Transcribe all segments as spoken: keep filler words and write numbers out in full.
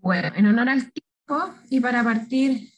Bueno, en honor al tiempo y para partir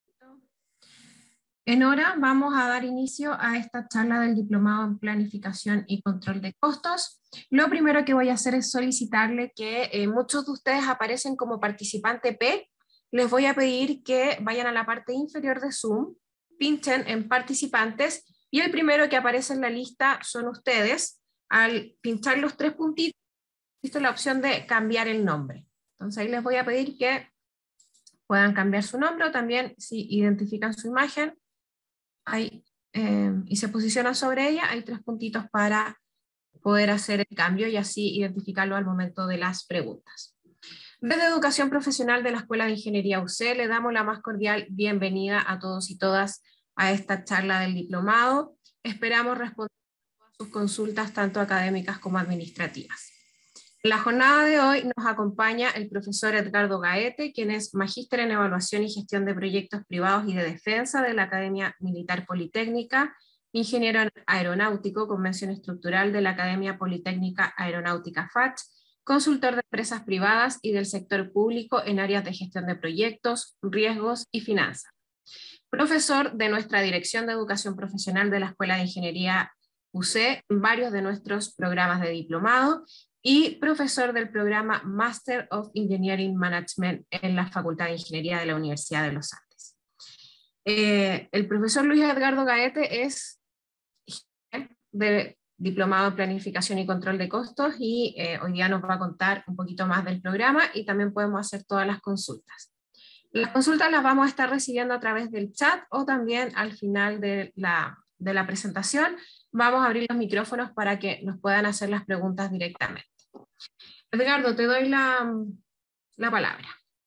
en hora, vamos a dar inicio a esta charla del Diplomado en Planificación y Control de Costos. Lo primero que voy a hacer es solicitarle que eh, muchos de ustedes aparecen como participante P. Les voy a pedir que vayan a la parte inferior de Zoom, pinchen en participantes y el primero que aparece en la lista son ustedes. Al pinchar los tres puntitos, existe la opción de cambiar el nombre. Entonces ahí les voy a pedir que puedan cambiar su nombre o también si identifican su imagen hay, eh, y se posicionan sobre ella, hay tres puntitos para poder hacer el cambio y así identificarlo al momento de las preguntas. Desde Educación Profesional de la Escuela de Ingeniería U C le damos la más cordial bienvenida a todos y todas a esta charla del diplomado. Esperamos responder a sus consultas tanto académicas como administrativas. En la jornada de hoy nos acompaña el profesor Edgardo Gaete, quien es magíster en Evaluación y Gestión de Proyectos Privados y de Defensa de la Academia Militar Politécnica, ingeniero aeronáutico con mención estructural de la Academia Politécnica Aeronáutica F A C H, consultor de empresas privadas y del sector público en áreas de gestión de proyectos, riesgos y finanzas. Profesor de nuestra Dirección de Educación Profesional de la Escuela de Ingeniería U C en varios de nuestros programas de diplomado y profesor del programa Master of Engineering Management en la Facultad de Ingeniería de la Universidad de los Andes. Eh, el profesor Luis Edgardo Gaete es de diplomado en Planificación y Control de Costos y eh, hoy día nos va a contar un poquito más del programa y también podemos hacer todas las consultas. Las consultas las vamos a estar recibiendo a través del chat o también al final de la, de la presentación vamos a abrir los micrófonos para que nos puedan hacer las preguntas directamente. Edgardo, te doy la, la palabra.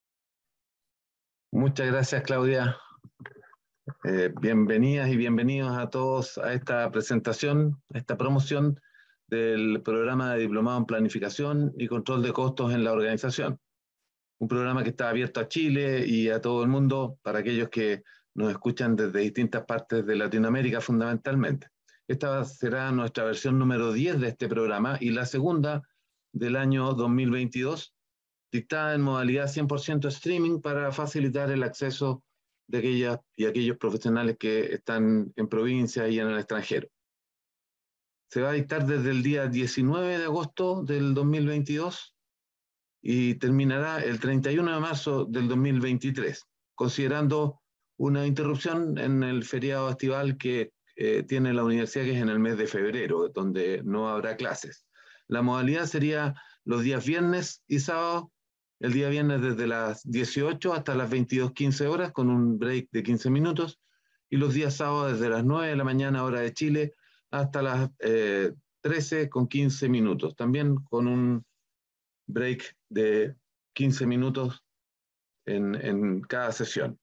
Muchas gracias, Claudia. Eh, bienvenidas y bienvenidos a todos a esta presentación, a esta promoción del programa de Diplomado en Planificación y Control de Costos en la organización. Un programa que está abierto a Chile y a todo el mundo, para aquellos que nos escuchan desde distintas partes de Latinoamérica fundamentalmente. Esta será nuestra versión número diez de este programa y la segunda del año dos mil veintidós, dictada en modalidad cien por ciento streaming para facilitar el acceso de aquellas y aquellos profesionales que están en provincia y en el extranjero. Se va a dictar desde el día diecinueve de agosto del dos mil veintidós y terminará el treinta y uno de marzo del dos mil veintitrés, considerando una interrupción en el feriado estival que eh, tiene la universidad, que es en el mes de febrero, donde no habrá clases. La modalidad sería los días viernes y sábado, el día viernes desde las dieciocho hasta las veintidós quince horas, con un break de quince minutos, y los días sábados desde las nueve de la mañana, hora de Chile, hasta las eh, trece con quince minutos, también con un break de quince minutos en, en cada sesión.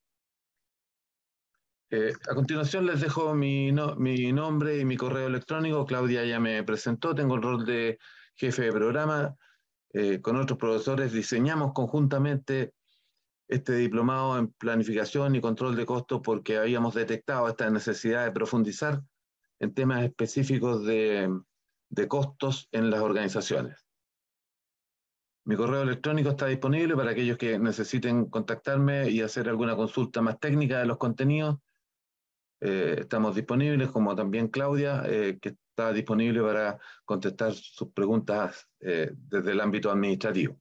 Eh, a continuación les dejo mi, no, mi nombre y mi correo electrónico. Claudia ya me presentó, tengo el rol de jefe de programa. Eh, con otros profesores diseñamos conjuntamente este diplomado en planificación y control de costos porque habíamos detectado esta necesidad de profundizar en temas específicos de, de costos en las organizaciones. Mi correo electrónico está disponible para aquellos que necesiten contactarme y hacer alguna consulta más técnica de los contenidos. Eh, estamos disponibles, como también Claudia, eh, que está disponible para contestar sus preguntas eh, desde el ámbito administrativo.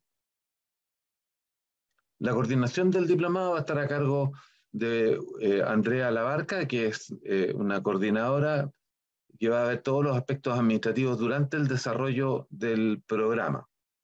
La coordinación del diplomado va a estar a cargo de eh, Andrea Labarca, que es eh, una coordinadora que va a ver todos los aspectos administrativos durante el desarrollo del programa.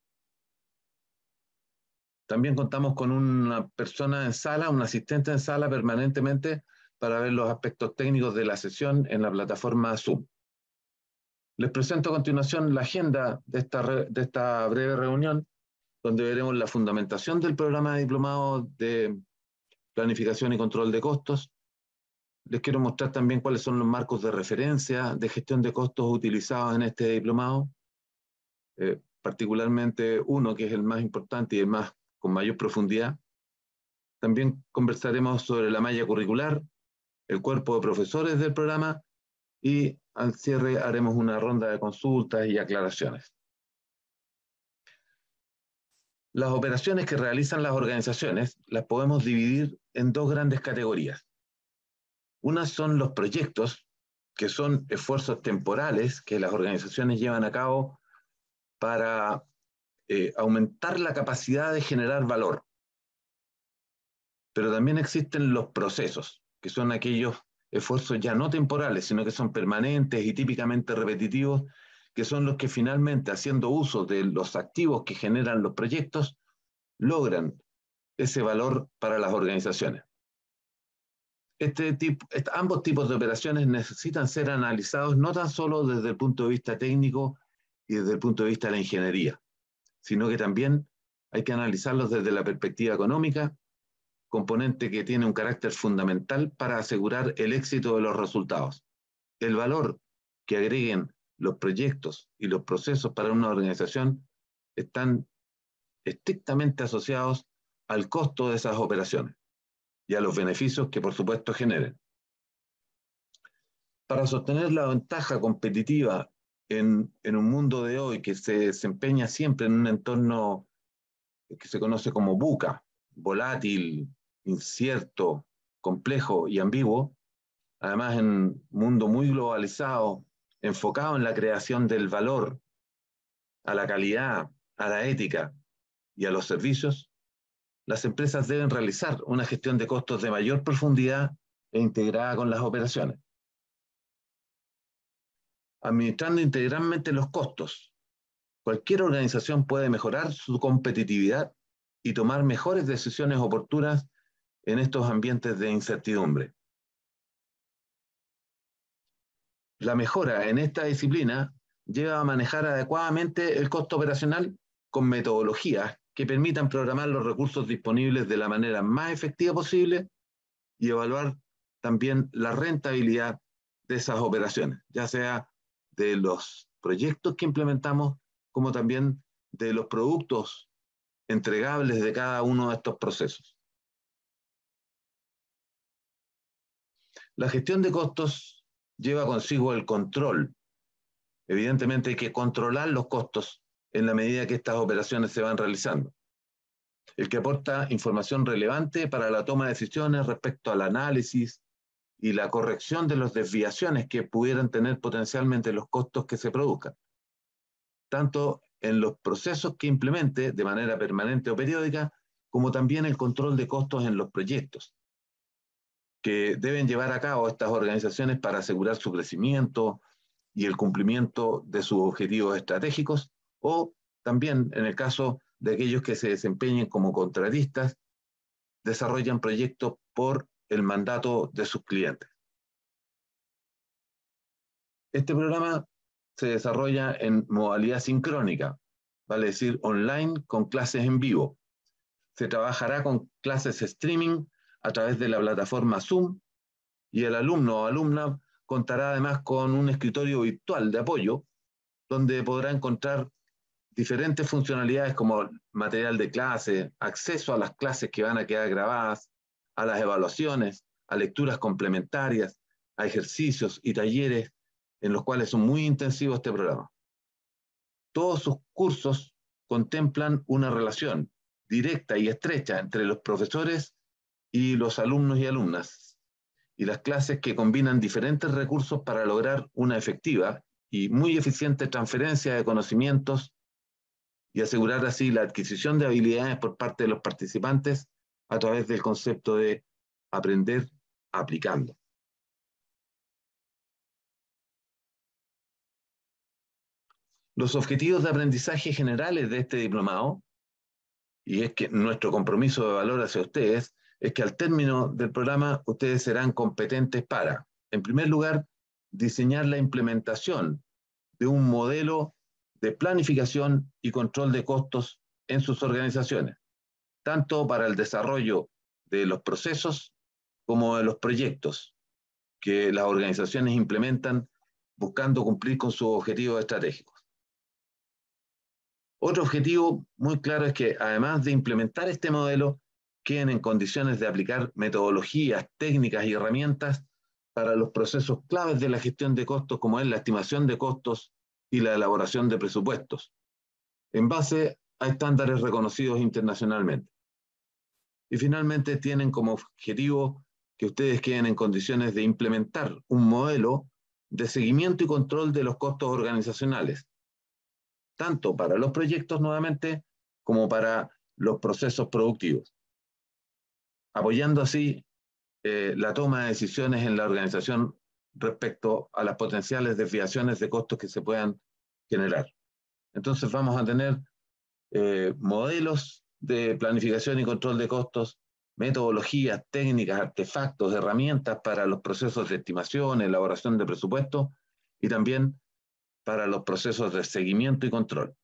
También contamos con una persona en sala, un asistente en sala permanentemente para ver los aspectos técnicos de la sesión en la plataforma Zoom. Les presento a continuación la agenda de esta, de esta breve reunión, donde veremos la fundamentación del programa de diplomado de planificación y control de costos. Les quiero mostrar también cuáles son los marcos de referencia de gestión de costos utilizados en este diplomado, eh, particularmente uno que es el más importante y el más con mayor profundidad. También conversaremos sobre la malla curricular, el cuerpo de profesores del programa y al cierre haremos una ronda de consultas y aclaraciones. Las operaciones que realizan las organizaciones las podemos dividir en dos grandes categorías. Una son los proyectos, que son esfuerzos temporales que las organizaciones llevan a cabo para eh, aumentar la capacidad de generar valor. Pero también existen los procesos, que son aquellos esfuerzos ya no temporales, sino que son permanentes y típicamente repetitivos, que son los que finalmente, haciendo uso de los activos que generan los proyectos, logran ese valor para las organizaciones. Este tipo, este, ambos tipos de operaciones necesitan ser analizados no tan solo desde el punto de vista técnico y desde el punto de vista de la ingeniería, sino que también hay que analizarlos desde la perspectiva económica, componente que tiene un carácter fundamental para asegurar el éxito de los resultados. El valor que agreguen los proyectos y los procesos para una organización están estrictamente asociados al costo de esas operaciones y a los beneficios que por supuesto generen. Para sostener la ventaja competitiva en, en un mundo de hoy que se desempeña siempre en un entorno que se conoce como VUCA, volátil, incierto, complejo y ambiguo, además en un mundo muy globalizado, enfocado en la creación del valor, a la calidad, a la ética y a los servicios, las empresas deben realizar una gestión de costos de mayor profundidad e integrada con las operaciones. Administrando integralmente los costos, cualquier organización puede mejorar su competitividad y tomar mejores decisiones oportunas en estos ambientes de incertidumbre. La mejora en esta disciplina lleva a manejar adecuadamente el costo operacional con metodologías que permitan programar los recursos disponibles de la manera más efectiva posible y evaluar también la rentabilidad de esas operaciones, ya sea de los proyectos que implementamos, como también de los productos entregables de cada uno de estos procesos. La gestión de costos lleva consigo el control. Evidentemente hay que controlar los costos en la medida que estas operaciones se van realizando. El que aporta información relevante para la toma de decisiones respecto al análisis y la corrección de las desviaciones que pudieran tener potencialmente los costos que se produzcan, tanto en los procesos que implemente de manera permanente o periódica, como también el control de costos en los proyectos que deben llevar a cabo estas organizaciones para asegurar su crecimiento y el cumplimiento de sus objetivos estratégicos, o también en el caso de aquellos que se desempeñen como contratistas, desarrollan proyectos por el mandato de sus clientes. Este programa se desarrolla en modalidad sincrónica, vale decir online con clases en vivo. Se trabajará con clases streaming a través de la plataforma Zoom y el alumno o alumna contará además con un escritorio virtual de apoyo donde podrá encontrar diferentes funcionalidades como material de clase, acceso a las clases que van a quedar grabadas, a las evaluaciones, a lecturas complementarias, a ejercicios y talleres en los cuales son muy intensivos este programa. Todos sus cursos contemplan una relación directa y estrecha entre los profesores y los alumnos y alumnas, y las clases que combinan diferentes recursos para lograr una efectiva y muy eficiente transferencia de conocimientos y asegurar así la adquisición de habilidades por parte de los participantes a través del concepto de aprender aplicando. Los objetivos de aprendizaje generales de este diplomado, y es que nuestro compromiso de valor hacia ustedes, es que al término del programa ustedes serán competentes para, en primer lugar, diseñar la implementación de un modelo de planificación y control de costos en sus organizaciones, tanto para el desarrollo de los procesos como de los proyectos que las organizaciones implementan buscando cumplir con sus objetivos estratégicos. Otro objetivo muy claro es que, además de implementar este modelo, queden en condiciones de aplicar metodologías, técnicas y herramientas para los procesos claves de la gestión de costos, como es la estimación de costos y la elaboración de presupuestos, en base a estándares reconocidos internacionalmente. Y finalmente tienen como objetivo que ustedes queden en condiciones de implementar un modelo de seguimiento y control de los costos organizacionales, tanto para los proyectos nuevamente como para los procesos productivos, apoyando así eh, la toma de decisiones en la organización respecto a las potenciales desviaciones de costos que se puedan generar. Entonces vamos a tener eh, modelos de planificación y control de costos, metodologías, técnicas, artefactos, herramientas para los procesos de estimación, elaboración de presupuestos y también para los procesos de seguimiento y control.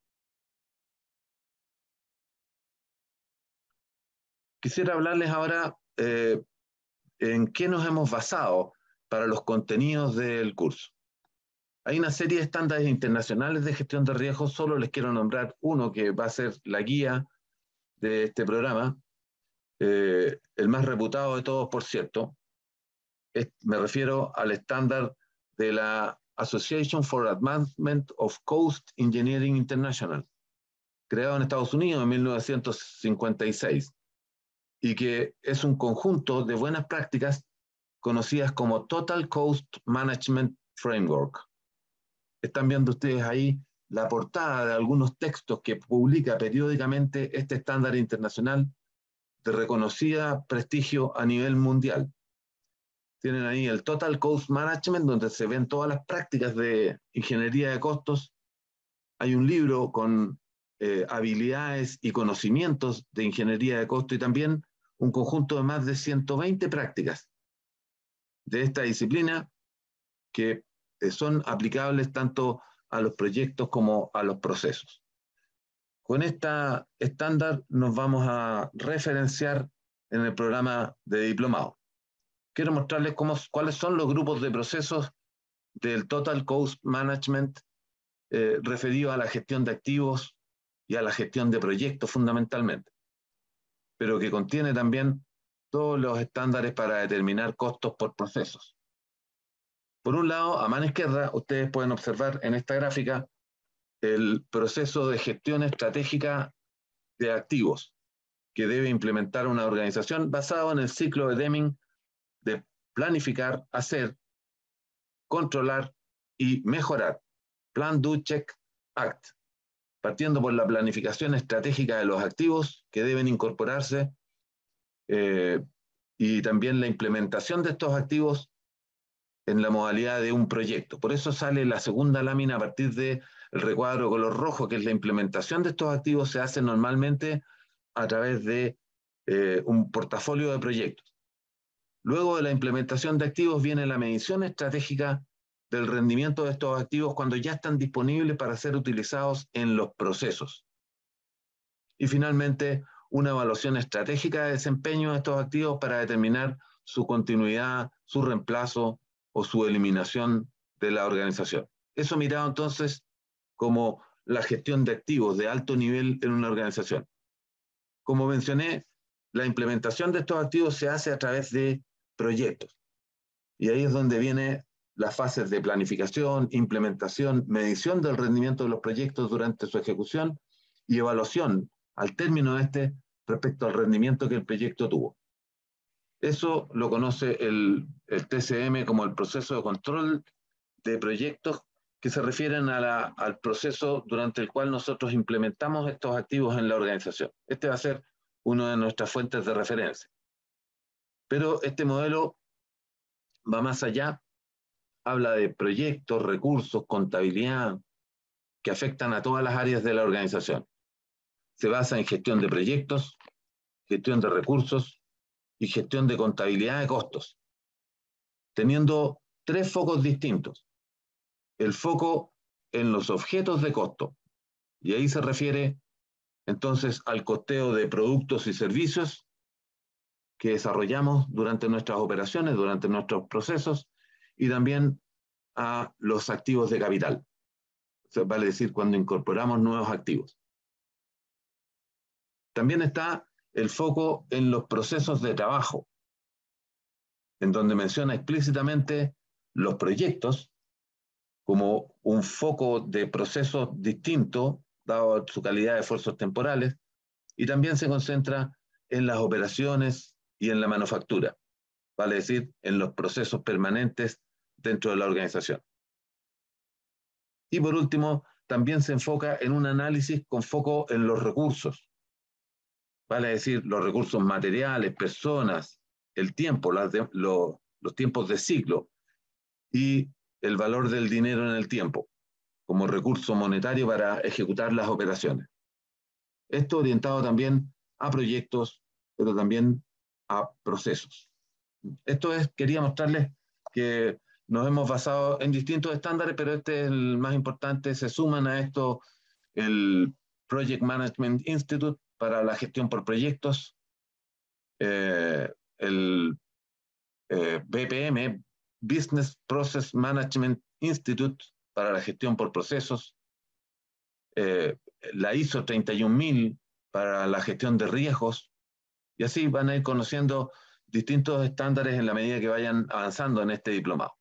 Quisiera hablarles ahora eh, en qué nos hemos basado para los contenidos del curso. Hay una serie de estándares internacionales de gestión de riesgos, solo les quiero nombrar uno que va a ser la guía de este programa, eh, el más reputado de todos, por cierto. Es, me refiero al estándar de la Association for Advancement of Cost Engineering International, creado en Estados Unidos en mil novecientos cincuenta y seis, y que es un conjunto de buenas prácticas conocidas como Total Cost Management Framework. Están viendo ustedes ahí la portada de algunos textos que publica periódicamente este estándar internacional de reconocida prestigio a nivel mundial. Tienen ahí el Total Cost Management, donde se ven todas las prácticas de ingeniería de costos. Hay un libro con eh, habilidades y conocimientos de ingeniería de costo y también un conjunto de más de ciento veinte prácticas de esta disciplina que eh, son aplicables tanto a los proyectos como a los procesos. Con esta estándar nos vamos a referenciar en el programa de diplomado. Quiero mostrarles cómo, cuáles son los grupos de procesos del Total Cost Management eh, referido a la gestión de activos y a la gestión de proyectos fundamentalmente, pero que contiene también todos los estándares para determinar costos por procesos. Por un lado, a mano izquierda, ustedes pueden observar en esta gráfica el proceso de gestión estratégica de activos que debe implementar una organización basado en el ciclo de Deming de planificar, hacer, controlar y mejorar. Plan, Do, Check, Act. Partiendo por la planificación estratégica de los activos que deben incorporarse eh, y también la implementación de estos activos en la modalidad de un proyecto. Por eso sale la segunda lámina a partir del recuadro color rojo, que es la implementación de estos activos se hace normalmente a través de eh, un portafolio de proyectos. Luego de la implementación de activos viene la medición estratégica del rendimiento de estos activos cuando ya están disponibles para ser utilizados en los procesos. Y finalmente, una evaluación estratégica de desempeño de estos activos para determinar su continuidad, su reemplazo o su eliminación de la organización. Eso mirado entonces como la gestión de activos de alto nivel en una organización. Como mencioné, la implementación de estos activos se hace a través de proyectos. Y ahí es donde vienen las fases de planificación, implementación, medición del rendimiento de los proyectos durante su ejecución y evaluación al término de este respecto al rendimiento que el proyecto tuvo. Eso lo conoce el, el T C M como el proceso de control de proyectos que se refieren a la, al proceso durante el cual nosotros implementamos estos activos en la organización. Este va a ser una de nuestras fuentes de referencia. Pero este modelo va más allá, habla de proyectos, recursos, contabilidad, que afectan a todas las áreas de la organización. Se basa en gestión de proyectos, gestión de recursos y gestión de contabilidad de costos, teniendo tres focos distintos. El foco en los objetos de costo, y ahí se refiere entonces al costeo de productos y servicios que desarrollamos durante nuestras operaciones, durante nuestros procesos, y también a los activos de capital, vale decir, cuando incorporamos nuevos activos. También está el foco en los procesos de trabajo, en donde menciona explícitamente los proyectos como un foco de procesos distinto dado su calidad de esfuerzos temporales, y también se concentra en las operaciones y en la manufactura, vale decir, en los procesos permanentes dentro de la organización. Y por último, también se enfoca en un análisis con foco en los recursos, vale decir, los recursos materiales, personas, el tiempo, las de, lo, los tiempos de ciclo y el valor del dinero en el tiempo como recurso monetario para ejecutar las operaciones. Esto orientado también a proyectos, pero también a procesos. Esto es, quería mostrarles que nos hemos basado en distintos estándares, pero este es el más importante. Se suman a esto el Project Management Institute para la gestión por proyectos, eh, el eh, B P M, Business Process Management Institute, para la gestión por procesos, eh, la I S O treinta y un mil para la gestión de riesgos, y así van a ir conociendo distintos estándares en la medida que vayan avanzando en este diplomado.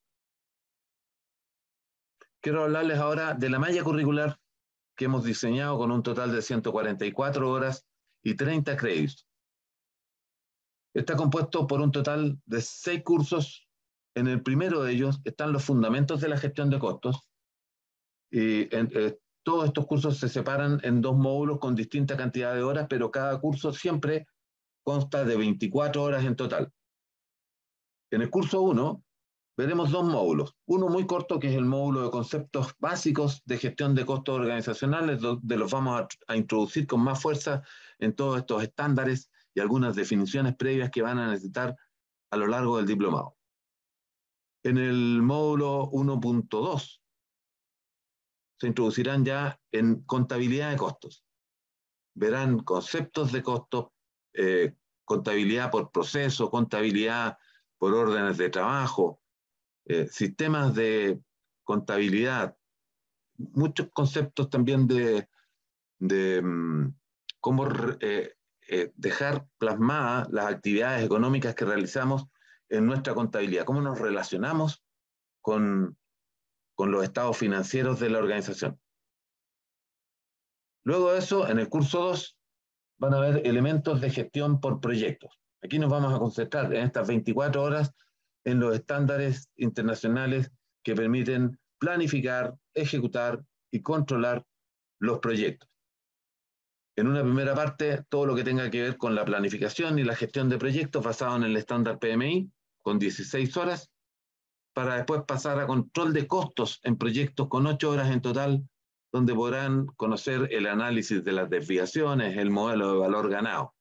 Quiero hablarles ahora de la malla curricular que hemos diseñado con un total de ciento cuarenta y cuatro horas y treinta créditos. Está compuesto por un total de seis cursos. En el primero de ellos están los fundamentos de la gestión de costos. Y en, eh, todos estos cursos se separan en dos módulos con distinta cantidad de horas, pero cada curso siempre consta de veinticuatro horas en total. En el curso uno veremos dos módulos. Uno muy corto, que es el módulo de conceptos básicos de gestión de costos organizacionales, donde los vamos a, a introducir con más fuerza en todos estos estándares y algunas definiciones previas que van a necesitar a lo largo del diplomado. En el módulo uno punto dos se introducirán ya en contabilidad de costos. Verán conceptos de costos, eh, contabilidad por proceso, contabilidad por órdenes de trabajo, eh, sistemas de contabilidad, muchos conceptos también de, de um, cómo eh, eh, dejar plasmadas las actividades económicas que realizamos en nuestra contabilidad, cómo nos relacionamos con, con los estados financieros de la organización. Luego de eso, en el curso dos, van a haber elementos de gestión por proyectos. Aquí nos vamos a concentrar en estas veinticuatro horas en los estándares internacionales que permiten planificar, ejecutar y controlar los proyectos. En una primera parte, todo lo que tenga que ver con la planificación y la gestión de proyectos basado en el estándar P M I, con dieciséis horas, para después pasar a control de costos en proyectos con ocho horas en total, donde podrán conocer el análisis de las desviaciones, el modelo de valor ganado.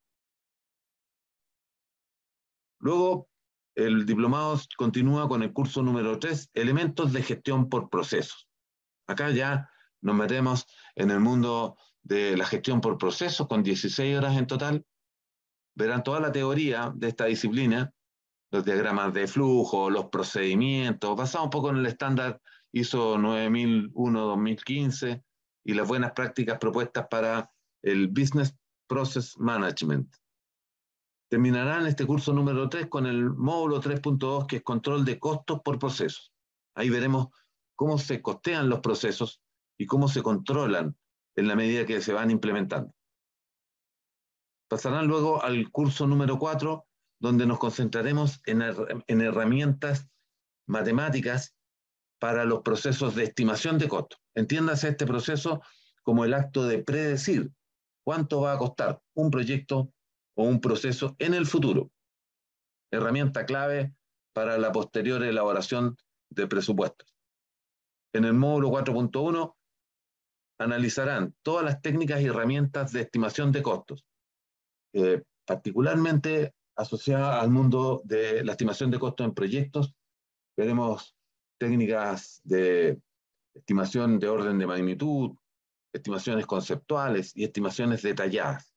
Luego, el diplomado continúa con el curso número tres, elementos de gestión por procesos. Acá ya nos metemos en el mundo de la gestión por procesos, con dieciséis horas en total. Verán toda la teoría de esta disciplina, los diagramas de flujo, los procedimientos, basado un poco en el estándar I S O nueve mil uno dos mil quince y las buenas prácticas propuestas para el Business Process Management. Terminarán este curso número tres con el módulo tres punto dos, que es control de costos por procesos. Ahí veremos cómo se costean los procesos y cómo se controlan en la medida que se van implementando. Pasarán luego al curso número cuatro, donde nos concentraremos en, en herramientas matemáticas para los procesos de estimación de costos. Entiéndase este proceso como el acto de predecir cuánto va a costar un proyecto o un proceso en el futuro. Herramienta clave para la posterior elaboración de presupuestos. En el módulo cuatro punto uno analizarán todas las técnicas y herramientas de estimación de costos, eh, particularmente asociadas al mundo de la estimación de costos en proyectos. Veremos técnicas de estimación de orden de magnitud, estimaciones conceptuales y estimaciones detalladas.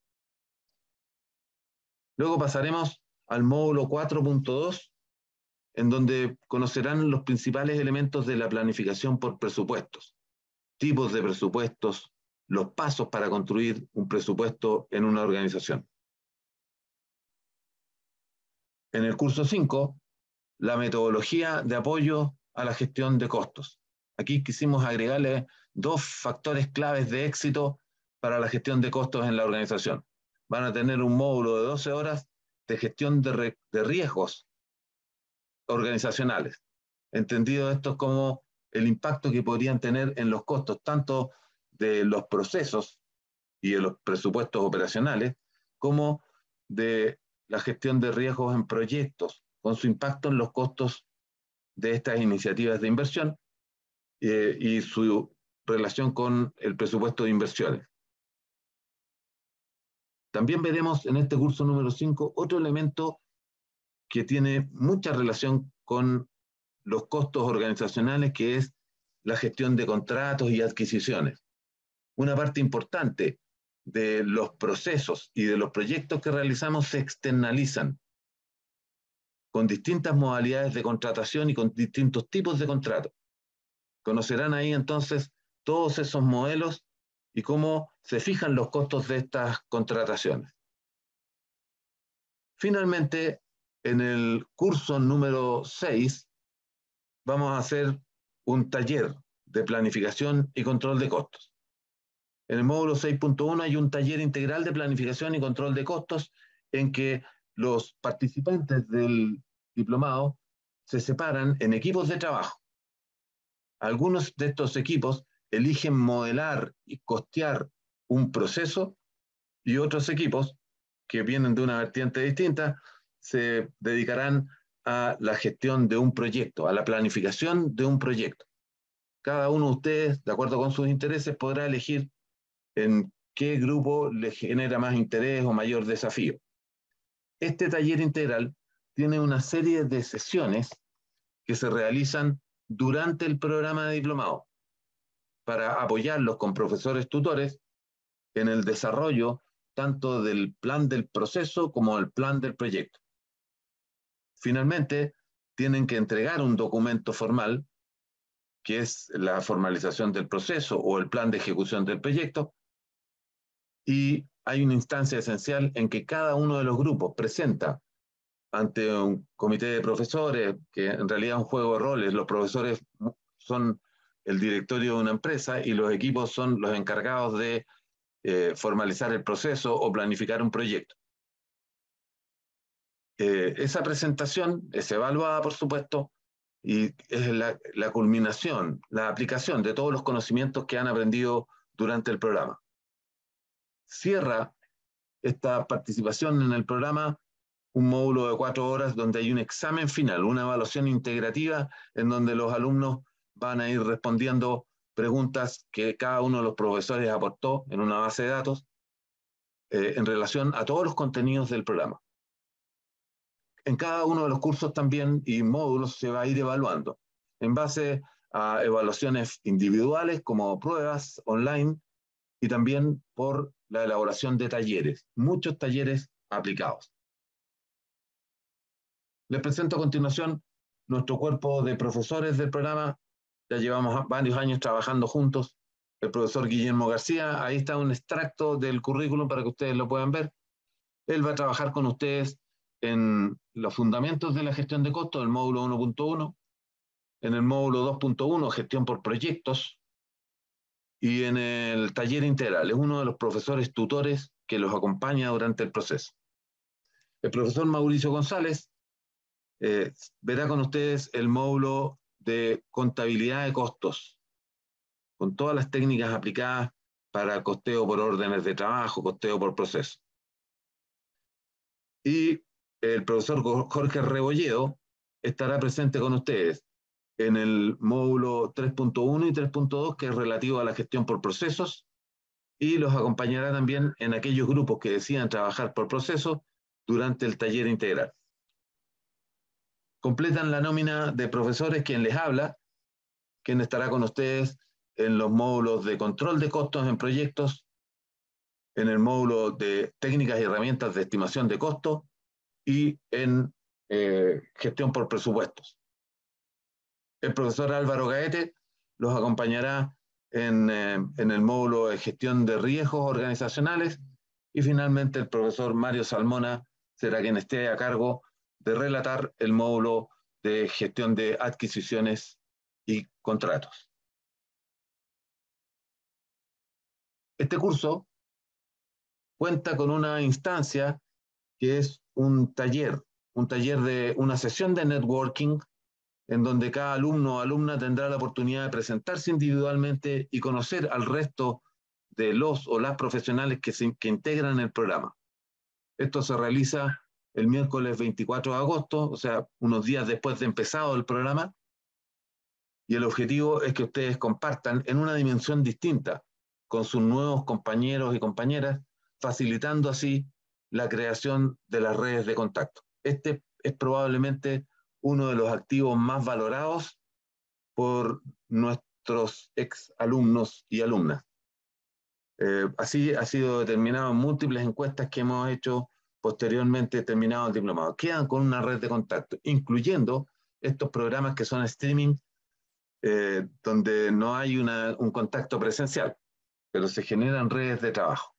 Luego pasaremos al módulo cuatro punto dos, en donde conocerán los principales elementos de la planificación por presupuestos, tipos de presupuestos, los pasos para construir un presupuesto en una organización. En el curso cinco, la metodología de apoyo a la gestión de costos. Aquí quisimos agregarle dos factores claves de éxito para la gestión de costos en la organización. Van a tener un módulo de doce horas de gestión de, de riesgos organizacionales. Entendido esto como el impacto que podrían tener en los costos, tanto de los procesos y de los presupuestos operacionales, como de la gestión de riesgos en proyectos, con su impacto en los costos de estas iniciativas de inversión eh, y su relación con el presupuesto de inversiones. También veremos en este curso número cinco otro elemento que tiene mucha relación con los costos organizacionales, que es la gestión de contratos y adquisiciones. Una parte importante de los procesos y de los proyectos que realizamos se externalizan con distintas modalidades de contratación y con distintos tipos de contratos. Conocerán ahí entonces todos esos modelos y cómo se fijan los costos de estas contrataciones. Finalmente, en el curso número seis, vamos a hacer un taller de planificación y control de costos. En el módulo seis punto uno hay un taller integral de planificación y control de costos en que los participantes del diplomado se separan en equipos de trabajo. Algunos de estos equipos eligen modelar y costear un proceso y otros equipos que vienen de una vertiente distinta se dedicarán a la gestión de un proyecto, a la planificación de un proyecto. Cada uno de ustedes, de acuerdo con sus intereses, podrá elegir en qué grupo le genera más interés o mayor desafío. Este taller integral tiene una serie de sesiones que se realizan durante el programa de diplomado para apoyarlos con profesores tutores en el desarrollo tanto del plan del proceso como del plan del proyecto. Finalmente, tienen que entregar un documento formal, que es la formalización del proceso o el plan de ejecución del proyecto, y hay una instancia esencial en que cada uno de los grupos presenta ante un comité de profesores, que en realidad es un juego de roles. Los profesores son el directorio de una empresa y los equipos son los encargados de eh, formalizar el proceso o planificar un proyecto. Eh, esa presentación es evaluada, por supuesto, y es la, la culminación, la aplicación de todos los conocimientos que han aprendido durante el programa. Cierra esta participación en el programa un módulo de cuatro horas donde hay un examen final, una evaluación integrativa en donde los alumnos van a ir respondiendo preguntas que cada uno de los profesores aportó en una base de datos eh, en relación a todos los contenidos del programa. En cada uno de los cursos también y módulos se va a ir evaluando en base a evaluaciones individuales como pruebas online y también por la elaboración de talleres, muchos talleres aplicados. Les presento a continuación nuestro cuerpo de profesores del programa. Ya llevamos varios años trabajando juntos. El profesor Guillermo García, ahí está un extracto del currículum para que ustedes lo puedan ver. Él va a trabajar con ustedes en los fundamentos de la gestión de costos, el módulo uno punto uno, en el módulo dos punto uno, gestión por proyectos, y en el taller integral. Es uno de los profesores tutores que los acompaña durante el proceso. El profesor Mauricio González eh, verá con ustedes el módulo de contabilidad de costos, con todas las técnicas aplicadas para costeo por órdenes de trabajo, costeo por proceso. Y el profesor Jorge Rebolledo estará presente con ustedes en el módulo tres punto uno y tres punto dos, que es relativo a la gestión por procesos, y los acompañará también en aquellos grupos que decidan trabajar por procesos durante el taller integral. Completan la nómina de profesores quien les habla, quien estará con ustedes en los módulos de control de costos en proyectos, en el módulo de técnicas y herramientas de estimación de costos y en eh, gestión por presupuestos. El profesor Álvaro Gaete los acompañará en, eh, en el módulo de gestión de riesgos organizacionales y finalmente el profesor Mario Salmona será quien esté a cargo de relatar el módulo de gestión de adquisiciones y contratos. Este curso cuenta con una instancia que es un taller, un taller de una sesión de networking en donde cada alumno o alumna tendrá la oportunidad de presentarse individualmente y conocer al resto de los o las profesionales que, se, que integran el programa. Esto se realiza el miércoles veinticuatro de agosto, o sea, unos días después de empezado el programa, y el objetivo es que ustedes compartan en una dimensión distinta con sus nuevos compañeros y compañeras, facilitando así la creación de las redes de contacto. Este es probablemente uno de los activos más valorados por nuestros ex alumnos y alumnas. Eh, así ha sido determinado en múltiples encuestas que hemos hecho posteriormente terminado el diplomado. Quedan con una red de contacto, incluyendo estos programas que son streaming, eh, donde no hay una, un contacto presencial, pero se generan redes de trabajo.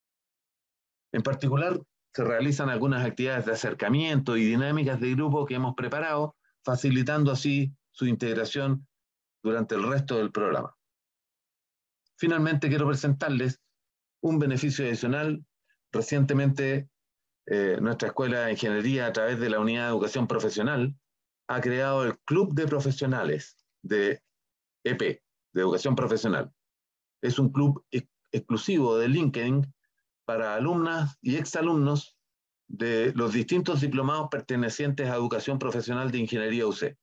En particular, se realizan algunas actividades de acercamiento y dinámicas de grupo que hemos preparado, facilitando así su integración durante el resto del programa. Finalmente, quiero presentarles un beneficio adicional. Recientemente, eh, nuestra Escuela de Ingeniería, a través de la Unidad de Educación Profesional, ha creado el Club de Profesionales de E P, de Educación Profesional. Es un club ex exclusivo de LinkedIn para alumnas y exalumnos de los distintos diplomados pertenecientes a Educación Profesional de Ingeniería U C.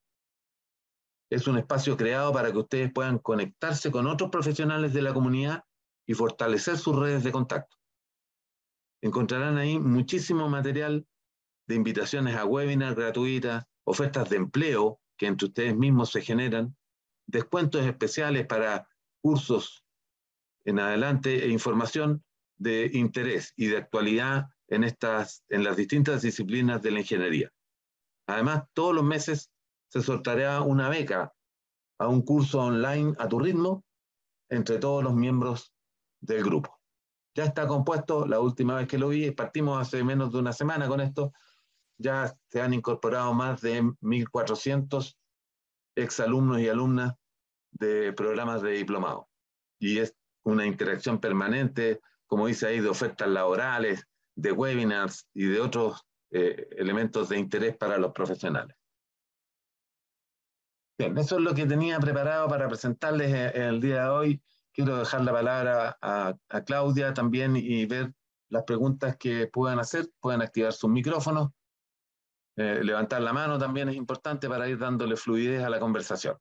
Es un espacio creado para que ustedes puedan conectarse con otros profesionales de la comunidad y fortalecer sus redes de contacto. Encontrarán ahí muchísimo material de invitaciones a webinars gratuitas, ofertas de empleo que entre ustedes mismos se generan, descuentos especiales para cursos en adelante e información de interés y de actualidad en, estas, en las distintas disciplinas de la ingeniería. Además, todos los meses se sorteará una beca a un curso online a tu ritmo entre todos los miembros del grupo. Ya está compuesto, la última vez que lo vi, partimos hace menos de una semana con esto, ya se han incorporado más de mil cuatrocientos exalumnos y alumnas de programas de diplomado. Y es una interacción permanente, como dice ahí, de ofertas laborales, de webinars y de otros eh, elementos de interés para los profesionales. Bien, eso es lo que tenía preparado para presentarles en el día de hoy. Quiero dejar la palabra a, a Claudia también y ver las preguntas que puedan hacer. Pueden activar sus micrófonos. Eh, levantar la mano también es importante para ir dándole fluidez a la conversación.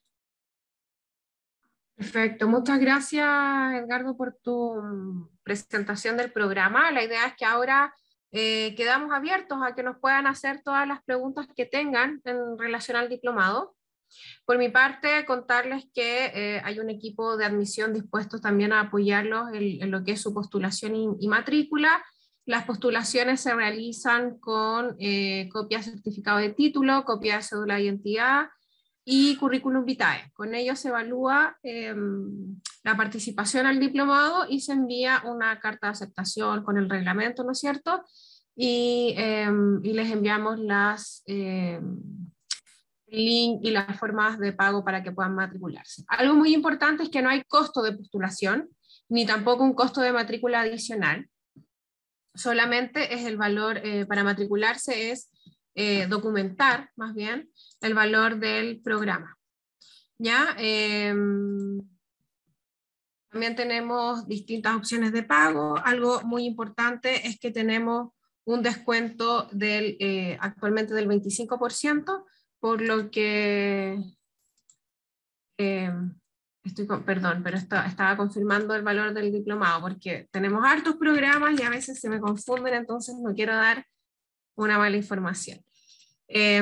Perfecto, muchas gracias Edgardo por tu presentación del programa. La idea es que ahora eh, quedamos abiertos a que nos puedan hacer todas las preguntas que tengan en relación al diplomado. Por mi parte, contarles que eh, hay un equipo de admisión dispuesto también a apoyarlos en, en lo que es su postulación y, y matrícula. Las postulaciones se realizan con eh, copia de certificado de título, copia de cédula de identidad y currículum vitae. Con ello se evalúa eh, la participación al diplomado y se envía una carta de aceptación con el reglamento, ¿no es cierto? Y, eh, y les enviamos las... Eh, link y las formas de pago para que puedan matricularse. Algo muy importante es que no hay costo de postulación, ni tampoco un costo de matrícula adicional. Solamente es el valor eh, para matricularse, es eh, documentar más bien el valor del programa. ¿Ya? Eh, también tenemos distintas opciones de pago. Algo muy importante es que tenemos un descuento del, eh, actualmente del veinticinco por ciento, por lo que, eh, estoy con, perdón, pero esto, estaba confirmando el valor del diplomado, porque tenemos hartos programas y a veces se me confunden, entonces no quiero dar una mala información. Eh,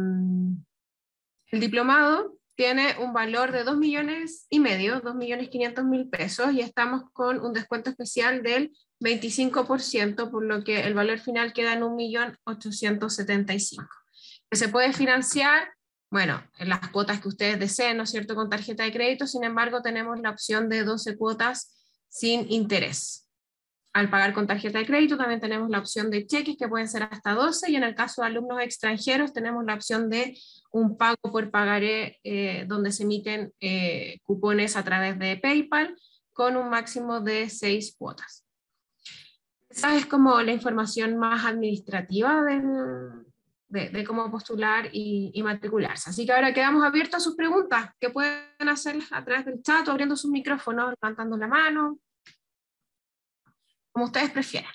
el diplomado tiene un valor de dos millones y medio, dos millones quinientos mil pesos, y estamos con un descuento especial del veinticinco por ciento, por lo que el valor final queda en un millón ochocientos setenta y cinco mil. Que se puede financiar, bueno, en las cuotas que ustedes deseen, ¿no es cierto?, con tarjeta de crédito. Sin embargo, tenemos la opción de doce cuotas sin interés. Al pagar con tarjeta de crédito también tenemos la opción de cheques que pueden ser hasta doce, y en el caso de alumnos extranjeros tenemos la opción de un pago por pagaré eh, donde se emiten eh, cupones a través de PayPal con un máximo de seis cuotas. Esa es como la información más administrativa del, de, de cómo postular y, y matricularse. Así que ahora quedamos abiertos a sus preguntas, que pueden hacer a través del chat, o abriendo sus micrófonos, levantando la mano, como ustedes prefieran.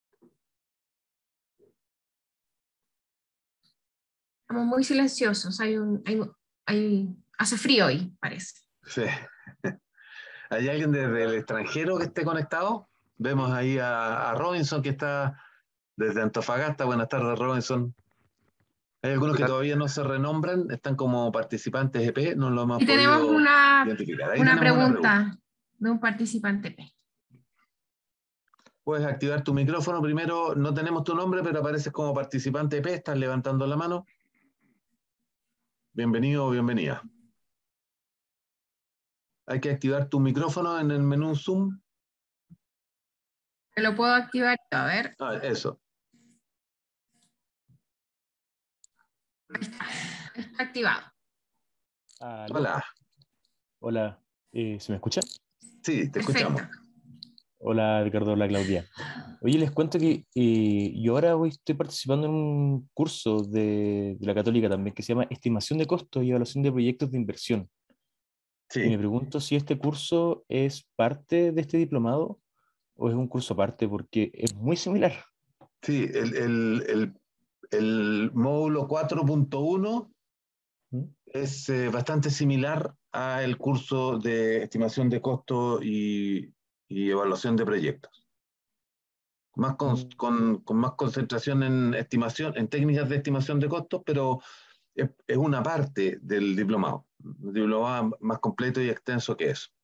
Estamos muy silenciosos, hay un, hay, hay, hace frío hoy, parece. Sí. ¿Hay alguien desde el extranjero que esté conectado? Vemos ahí a, a Robinson, que está desde Antofagasta. Buenas tardes, Robinson. Hay algunos que todavía no se renombran, están como participantes E P, no lo hemos Y tenemos podido una, identificar. Ahí una tenemos pregunta, una pregunta de un participante P. Puedes activar tu micrófono. Primero, no tenemos tu nombre, pero apareces como participante E P, estás levantando la mano. Bienvenido o bienvenida. Hay que activar tu micrófono en el menú Zoom. ¿Te lo puedo activar? A ver. Ah, eso. Está, está activado. ¿Aló? Hola. Hola, eh, ¿se me escucha? Sí, te Perfecto. escuchamos. Hola Ricardo, hola Claudia. Oye, les cuento que eh, yo ahora hoy estoy participando en un curso de, de la Católica también que se llama Estimación de Costos y Evaluación de Proyectos de Inversión. Y me Sí, pregunto si este curso es parte de este diplomado o es un curso aparte, porque es muy similar. sí, el, el, el, el módulo cuatro punto uno ¿Mm? es eh, bastante similar al curso de estimación de costo y, y evaluación de proyectos. Más con, Mm. con, con más concentración en estimación, en técnicas de estimación de costos, pero es, es una parte del diplomado. Un diplomado más completo y extenso que eso.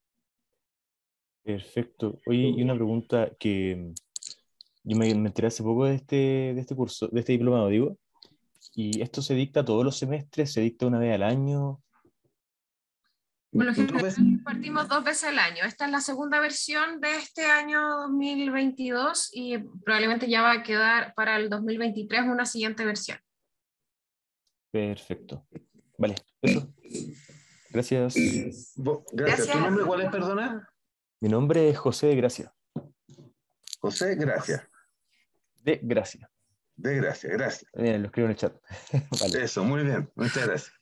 Perfecto. Oye, y una pregunta que yo me, me enteré hace poco de este, de este curso, de este diplomado, digo, y esto se dicta todos los semestres, se dicta una vez al año. Por lo Dos general veces, partimos dos veces al año. Esta es la segunda versión de este año dos mil veintidós y probablemente ya va a quedar para el dos mil veintitrés una siguiente versión. Perfecto. Vale, eso. Gracias. vos- gracias. ¿Tu Gracias. nombre cuál es, perdona? Mi nombre es José de Gracia. José, gracias. De Gracia. De gracias, gracias. Mira, lo escribo en el chat. Vale. Eso, muy bien. Muchas gracias.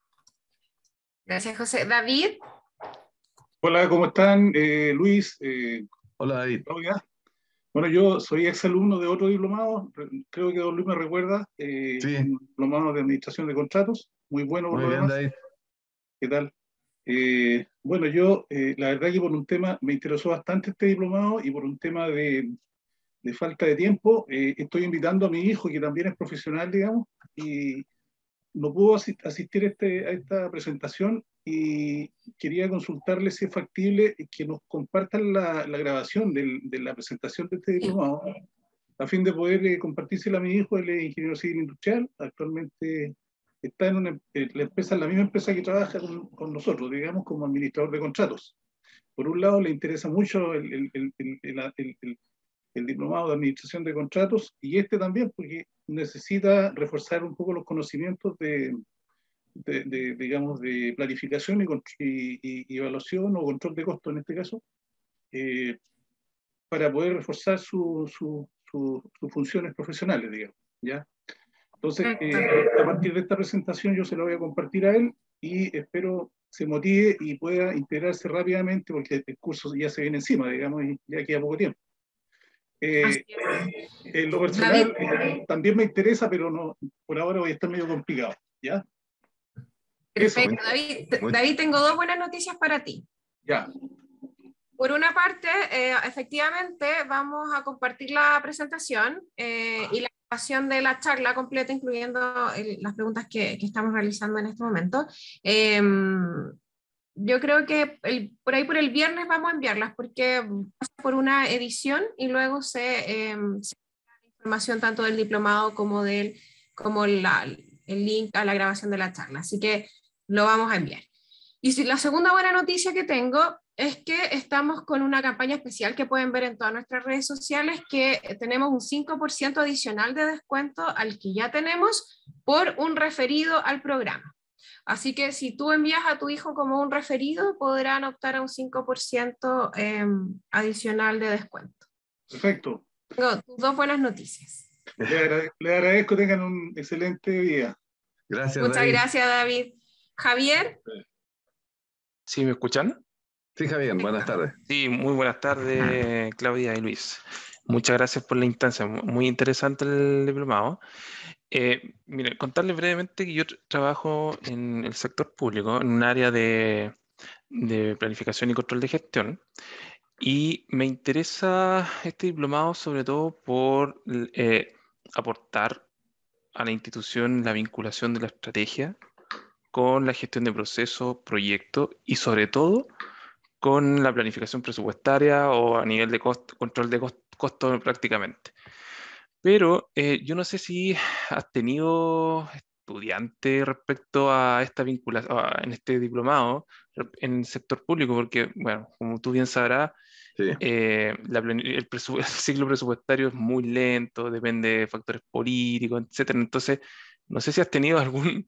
Gracias, José. David. Hola, ¿cómo están? Eh, Luis, eh, Hola, David. Claudia. Bueno, yo soy exalumno de otro diplomado, re- creo que don Luis me recuerda, eh, Sí, un diplomado de administración de contratos, muy bueno por muy lo bien, demás. David. ¿Qué tal? Eh, bueno, yo, eh, la verdad que por un tema, me interesó bastante este diplomado y por un tema de, de falta de tiempo, eh, estoy invitando a mi hijo, que también es profesional, digamos, y no pudo asi- asistir a, este, a esta presentación y quería consultarle si es factible que nos compartan la, la grabación del- de la presentación de este diplomado, a fin de poder eh, compartírsela a mi hijo. Él es ingeniero civil industrial, actualmente está en una, eh, la empresa, la misma empresa que trabaja con, con nosotros, digamos, como administrador de contratos. Por un lado, le interesa mucho el, el, el, el, el, el el diplomado de administración de contratos, y este también, porque necesita reforzar un poco los conocimientos de, de, de digamos, de planificación y, y, y, evaluación o control de costos en este caso, eh, para poder reforzar su, su, su, sus funciones profesionales, digamos, ¿ya? Entonces, eh, a partir de esta presentación yo se la voy a compartir a él y espero se motive y pueda integrarse rápidamente, porque el curso ya se viene encima, digamos, y ya queda poco tiempo. Eh, en lo personal eh, también me interesa, pero no, por ahora voy a estar medio complicado, ¿ya? Perfecto, Eso, David. muy, David, tengo dos buenas noticias para ti. Ya. Por una parte, eh, efectivamente, vamos a compartir la presentación eh, y la grabación de la charla completa, incluyendo el, las preguntas que, que estamos realizando en este momento. Eh, yo creo que el, por ahí por el viernes vamos a enviarlas, porque pasa por una edición y luego se, eh, se da la información tanto del diplomado como, del, como la, el link a la grabación de la charla. Así que lo vamos a enviar. Y si, la segunda buena noticia que tengo es que estamos con una campaña especial que pueden ver en todas nuestras redes sociales, que tenemos un cinco por ciento adicional de descuento al que ya tenemos por un referido al programa. Así que si tú envías a tu hijo como un referido, podrán optar a un cinco por ciento eh, adicional de descuento. Perfecto. tengo dos buenas noticias. Le, agrade le agradezco, tengan un excelente día. Gracias, Muchas David. gracias, David. Javier. ¿Sí me escuchan? Sí, Javier, buenas tardes. Sí, muy buenas tardes, Claudia y Luis. Muchas gracias por la instancia, muy interesante el diplomado. Eh, mire, contarles brevemente que yo tra trabajo en el sector público, en un área de, de planificación y control de gestión, y me interesa este diplomado sobre todo por eh, aportar a la institución la vinculación de la estrategia con la gestión de procesos, proyectos y sobre todo con la planificación presupuestaria o a nivel de costo, control de costo, costo prácticamente. Pero eh, yo no sé si has tenido estudiantes respecto a esta vinculación, en este diplomado en el sector público, porque, bueno, como tú bien sabrás, Sí. eh, la, el, presu el ciclo presupuestario es muy lento, depende de factores políticos, etcétera. Entonces, no sé si has tenido algún